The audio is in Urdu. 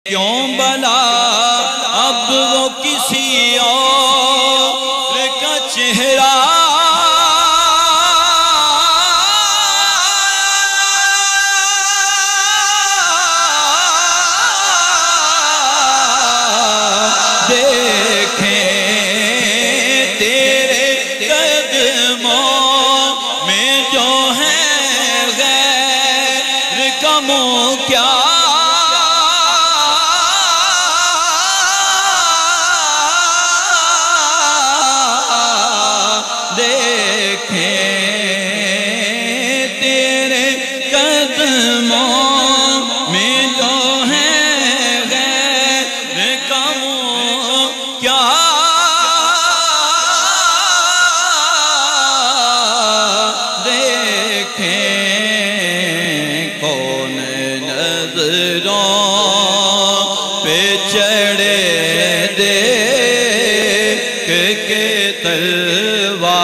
کیوں بلا اب وہ کسی اور کا چہرہ دیکھیں تیرے قدموں میں جو ہے غیر کا منہ کیا چڑھے دیکھ کے تلوار